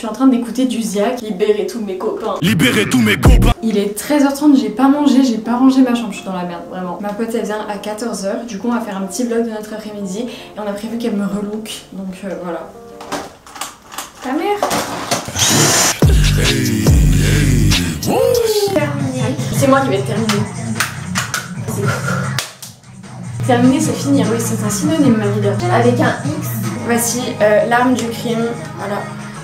suis en train d'écouter du Ziak, libérer tous mes copains. Libérer tous mes copains. Il est 13h30, j'ai pas mangé, j'ai pas rangé ma chambre, je suis dans la merde, vraiment. Ma pote elle vient à 14h, du coup on va faire un petit vlog de notre après-midi et on a prévu qu'elle me relook, donc voilà. Ta mère. C'est moi qui vais terminer. Terminer, c'est finir, oui, c'est un synonyme, ma vie. Avec un X. Voici l'arme du crime, voilà.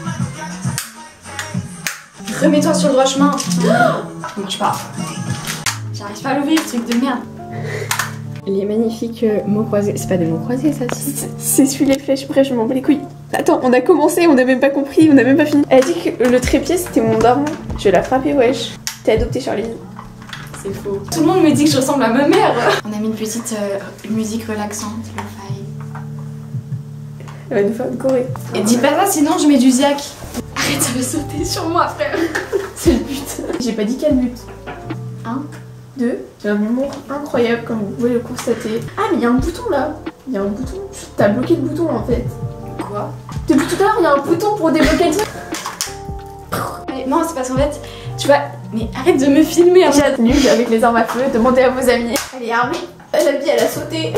Remets-toi sur le droit chemin. Ça marche pas. J'arrive pas à l'ouvrir, truc de merde. Les magnifiques mots croisés. C'est pas des mots croisés, ça. C'est celui les flèches, bref, je m'en bats les couilles. Attends, on a commencé, on a même pas compris, on a même pas fini. Elle a dit que le trépied c'était mon daron. Je vais la frapper, wesh. T'es adoptée, Charlie. C'est faux. Tout le monde me dit que je ressemble à ma mère. On a mis une petite musique relaxante, lo-fi. Elle va nous faire une choré. Et dis pas ça, sinon je mets du Ziak. Arrête, ça va sauter sur moi, frère. C'est le but. J'ai pas dit quel but. 1, 2. J'ai un humour incroyable comme vous pouvez le constater. Ah mais il y a un bouton là. Il y a un bouton. T'as bloqué le bouton en fait. Quoi? Depuis tout à l'heure il y a un bouton pour débloquer le truc. Non, c'est parce qu'en fait, tu vois, mais arrête de me filmer. Hein. J'ai nul avec les armes à feu, demandez à vos amis. Elle est armée. La vie elle a sauté.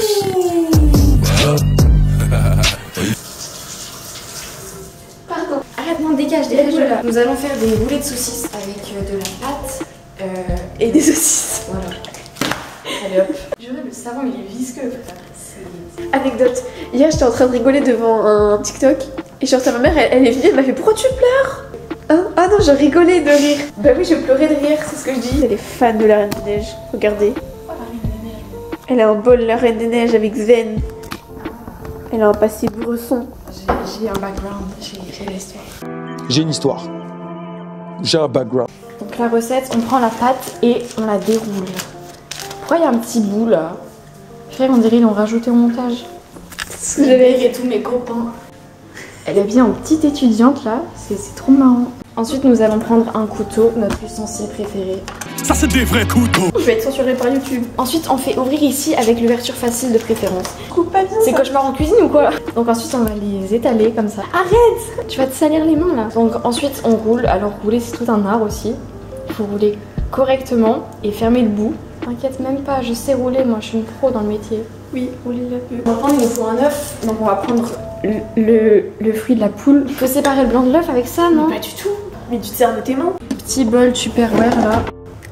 Pardon. Arrête, non, dégage, dégage. Nous allons faire des roulés de saucisses avec de la pâte Et des saucisses. Voilà. Allez hop. Juré, le savon il est visqueux, frère. Anecdote. Hier j'étais en train de rigoler devant un TikTok. Et genre ma mère elle est venue, elle m'a fait pourquoi tu pleures? Hein? Ah non, je rigolais de rire. Bah oui, je pleurais de rire, c'est ce que je dis. Elle est fan de la Reine des Neiges, regardez. Oh, la Reine des Neiges. Elle a un bol la Reine des Neiges avec Sven. Elle a un passé bourreçon. J'ai un background, j'ai l'histoire. J'ai une histoire. J'ai un background. Donc la recette, on prend la pâte et on la déroule. Pourquoi il y a un petit bout là? Frère, on dirait qu'ils l'ont rajouté au montage. C'est ce que j'avais et tous mes copains. Elle est bien en petite étudiante là, c'est trop marrant. Ensuite nous allons prendre un couteau, notre ustensile préféré. Ça c'est des vrais couteaux. Je vais être censurée par YouTube. Ensuite on fait ouvrir ici avec l'ouverture facile de préférence. Coupe pas bien. C'est cauchemar en cuisine ou quoi? Donc ensuite on va les étaler comme ça. Arrête! Tu vas te salir les mains là. Donc ensuite on roule, alors rouler c'est tout un art aussi. Il faut rouler correctement et fermer le bout. T'inquiète même pas, je sais rouler, moi je suis une pro dans le métier. Oui, roulez la peu. Maintenant il nous faut un œuf, donc on va prendre le fruit de la poule. Il faut séparer le blanc de l'œuf avec ça, non? Pas du tout. Mais tu te sers de tes mains. Petit bol Tupperware là.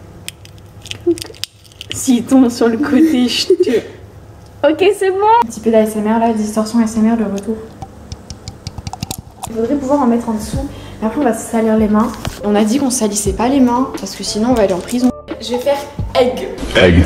S'il tombe sur le côté, je te... Ok, c'est bon. Un petit peu d'ASMR là, distorsion ASMR de retour. Il faudrait pouvoir en mettre en dessous. Mais après on va se salir les mains. On a dit qu'on salissait pas les mains parce que sinon on va aller en prison. Je vais faire egg. Egg.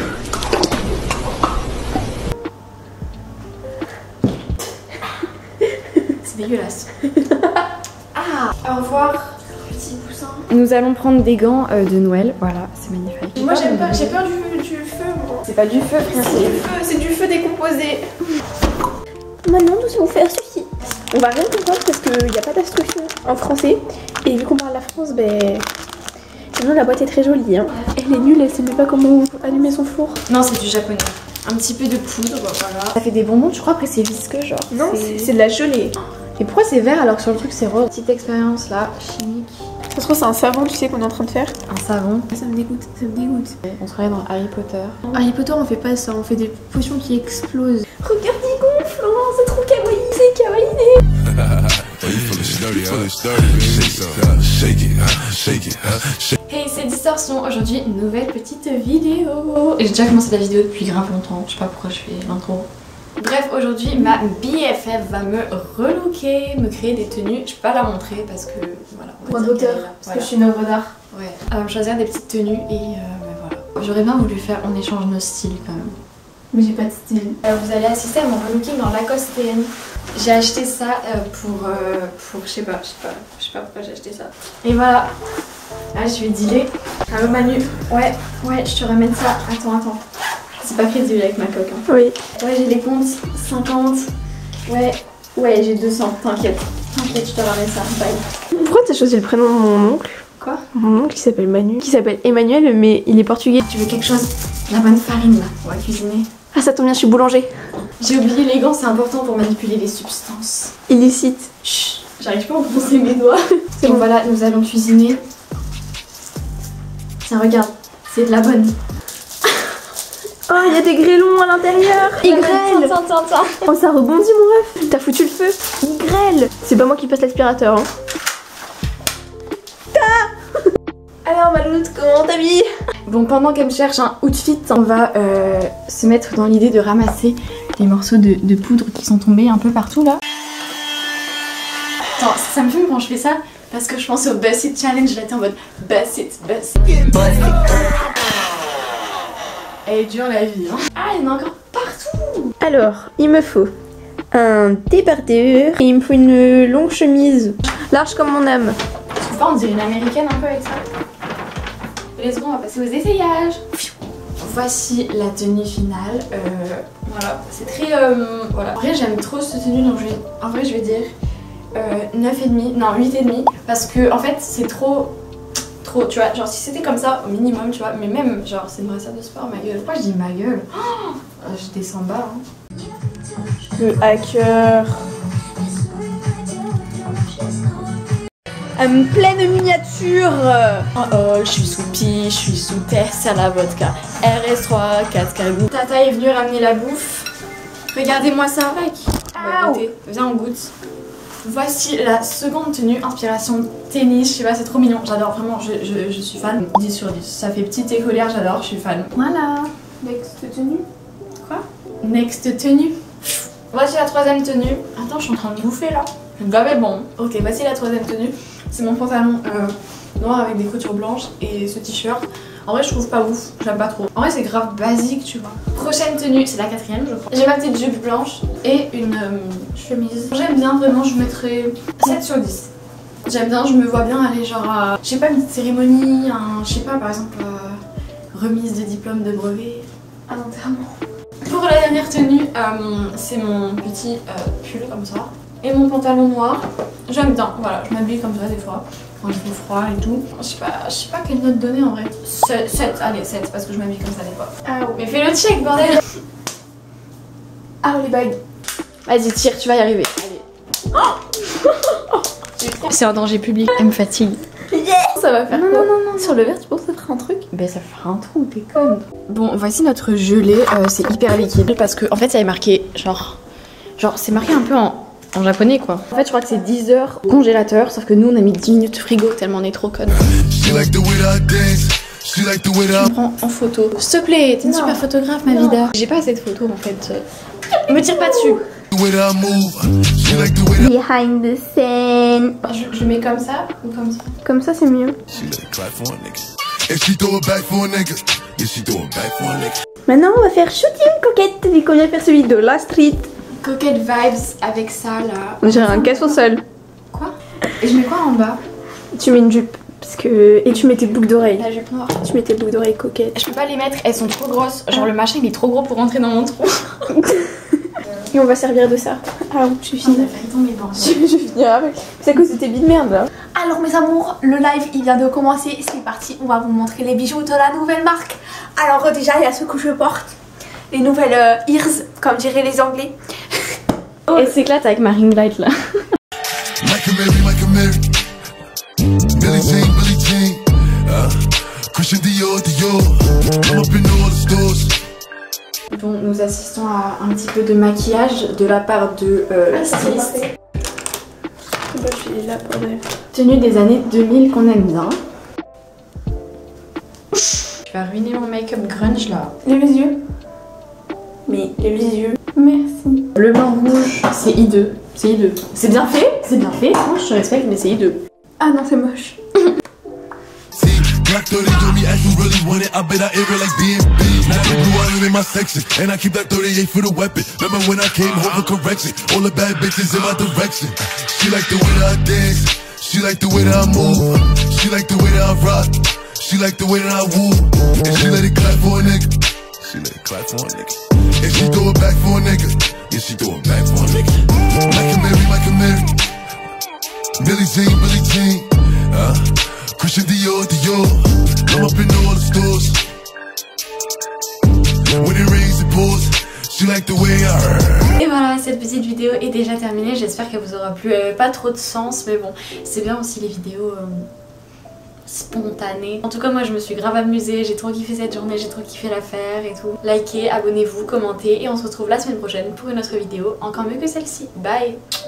C'est dégueulasse. Ah, au revoir, petit poussin. Nous allons prendre des gants de Noël. Voilà, c'est magnifique. Moi j'aime pas, j'ai peur du feu moi. C'est pas du feu, frère. C'est du feu décomposé. Maintenant nous allons faire ceci. On va rien comprendre parce qu'il n'y a pas d'instruction en français. Et vu qu'on parle la France, ben... Sinon la boîte est très jolie hein. Elle est nulle, elle sait même pas comment allumer son four. Non, c'est du japonais. Un petit peu de poudre, voilà. Ça fait des bonbons, tu crois, après c'est visqueux genre. Non, c'est de la gelée. Et pourquoi c'est vert alors que sur le truc c'est rose? Petite expérience là, chimique. Ça se trouve c'est un savon, tu sais, qu'on est en train de faire. Un savon. Ça me dégoûte, ça me dégoûte. On se croirait dans Harry Potter. Harry Potter on fait pas ça, on fait des potions qui explosent. Regarde, il gonfle, oh, c'est trop kawaii, c'est kawaii. Hey, c'est Distorsion. Aujourd'hui, nouvelle petite vidéo. Et j'ai déjà commencé la vidéo depuis grave longtemps. Je sais pas pourquoi je fais l'intro. Bref, aujourd'hui, ma BFF va me relooker, me créer des tenues. Je peux pas la montrer parce que voilà. Pour un auteur, parce que je suis une œuvre d'art. Ouais. Elle va me choisir des petites tenues et voilà. J'aurais bien voulu faire, on échange nos styles quand même. Mais j'ai pas de style. Alors vous allez assister à mon relooking dans Lacoste TN. J'ai acheté ça pour je sais pas pourquoi j'ai acheté ça. Et voilà. Là je vais dealer. Allô Manu. Ouais, je te ramène ça. Attends. C'est pas crédible avec ma coque. Hein. Oui. Ouais, j'ai des comptes 50. Ouais, j'ai 200. T'inquiète, je te ramène ça. Bye. Pourquoi t'as choisi le prénom de mon oncle? Quoi? Mon oncle qui s'appelle Manu. Qui s'appelle Emmanuel, mais il est portugais. Tu veux quelque chose? La bonne farine là, on va cuisiner. Ah, ça tombe bien, je suis boulanger. J'ai oublié les gants, c'est important pour manipuler les substances. Illicite. Chut. J'arrive pas à enfoncer mes doigts. C'est bon, bon. voilà, nous allons cuisiner. Tiens, regarde, c'est de la bonne. Oh, il y a des grêlons à l'intérieur. Il grêle. Tiens. Oh, ça rebondit mon ref. T'as foutu le feu. Il grêle. C'est pas moi qui passe l'aspirateur. Hein. Alors Maloute, comment t'as mis? Bon, pendant qu'elle me cherche un outfit, on va se mettre dans l'idée de ramasser les morceaux de poudre qui sont tombés un peu partout là. Attends, ça me fume quand je fais ça parce que je pense au Buzz It Challenge, j'étais en mode Buzz It. Elle est dure la vie, hein. Ah, il y en a encore partout. Alors, il me faut un débardeur et il me faut une longue chemise large comme mon âme. Je trouve pas, on dirait une américaine un peu avec ça. Les secondes, on va passer aux essayages. Voici la tenue finale. Voilà, c'est très... voilà. En vrai, j'aime trop cette tenue, donc en vrai, je vais dire 9,5, non 8,5. Parce que, en fait, c'est trop, tu vois. Genre, si c'était comme ça, au minimum, tu vois. Mais même, genre, c'est une vraie salle de sport, ma gueule. Pourquoi je dis ma gueule? Oh, je descends bas, hein. Le hacker. Pleine miniature. Oh, je suis sous pie, je suis sous Tess à la vodka. RS3, 4 cagou. Tata est venue ramener la bouffe. Regardez-moi ça. On va goûter. Viens, on goûte. Voici la seconde tenue, inspiration tennis. Je sais pas, c'est trop mignon. J'adore, vraiment, je suis fan. 10 sur 10. Ça fait petite écolière, j'adore, je suis fan. Voilà. Next tenue. Quoi? Next tenue. Voici la troisième tenue. Attends, je suis en train de bouffer là. Le gars est bon. Ok, voici la troisième tenue. C'est mon pantalon noir avec des coutures blanches et ce t-shirt. En vrai, je trouve pas ouf, j'aime pas trop. En vrai, c'est grave basique, tu vois. Prochaine tenue, c'est la quatrième, je crois. J'ai ma petite jupe blanche et une chemise. J'aime bien, vraiment, je mettrais 7 sur 10. J'aime bien, je me vois bien aller genre à, je sais pas, une petite cérémonie, je sais pas, par exemple, remise de diplôme de brevet, un enterrement. Pour la dernière tenue, c'est mon petit pull comme ça. Et mon pantalon noir, j'aime bien, voilà, je m'habille comme ça des fois, quand il fait froid et tout. Je sais pas quelle note donner en vrai. 7, allez 7, parce que je m'habille comme ça des fois. Ah, Mais fais le check, bordel. ah les bagues. Vas-y, tire, tu vas y arriver. Allez. C'est un danger public, elle me fatigue. Ça va faire quoi? Non, sur le verre, tu penses que ça fera un truc? Ben ça fera un trou, t'es conne. Bon, voici notre gelée, c'est hyper liquide parce que en fait ça est marqué genre c'est marqué un peu en japonais quoi. En fait je crois que c'est 10 heures au congélateur, sauf que nous on a mis 10 minutes frigo tellement on est trop connes. Je me prends en photo. S'il te plaît, t'es une super photographe ma vida. J'ai pas assez de photos en fait. Me tire pas dessus. Behind the scene. Je mets comme ça ou comme ça? Comme ça c'est mieux. Maintenant on va faire shooting coquette vu qu'on vient faire celui de la street. Coquette vibes avec ça là. J'ai un casse au sol. Quoi? Et je mets quoi en bas? Tu mets une jupe parce que et tu mets tes boucles d'oreilles. La jupe noire. Tu mets tes boucles d'oreilles coquettes. Je peux pas les mettre, elles sont trop grosses. Genre le machin il est trop gros pour rentrer dans mon trou. Et on va servir de ça. Ah oui, je suis finie. Je vais finir avec. C'est à cause de tes billes de merde là. Alors mes amours, le live il vient de commencer, c'est parti, on va vous montrer les bijoux de la nouvelle marque. Alors déjà il y a ce que je porte, les nouvelles ears, comme diraient les anglais. Elle s'éclate avec ma ring light là. Bon, nous assistons à un petit peu de maquillage de la part de la styliste. Bah, je suis là pour elle. Tenue des années 2000 qu'on aime bien. Tu vas ruiner mon make-up grunge là. Lève les yeux. Mais lève les yeux. Merci. Le blanc rouge, c'est hideux. C'est hideux. C'est bien fait, c'est bien fait. Moi je te respecte, mais c'est hideux. Ah non, c'est moche. Black 30 on me, ask who really want it. I bet I air it like DMB. Now the blue island in my section, and I keep that 38 for the weapon. Remember when I came home for correction? All the bad bitches in my direction. She like the way that I dance. She like the way that I move. She like the way that I rock. She like the way that I woo. And she let it clap for a nigga. She let it clap for a nigga. And she throw it back for a nigga. Yeah, she throw it back for a nigga. Like a Mary, like a Mary. Billie Jean, Billie Jean. Christian Dior, Dior. I'm up in all the stores. When it rains, it pours. She like the way I heard. Et voilà, cette petite vidéo est déjà terminée, j'espère qu'elle vous aura plu. Elle avait pas trop de sens mais bon, c'est bien aussi les vidéos spontanées. En tout cas moi je me suis grave amusée, j'ai trop kiffé cette journée, j'ai trop kiffé la faire et tout. Likez, abonnez-vous, commentez et on se retrouve la semaine prochaine pour une autre vidéo encore mieux que celle-ci. Bye.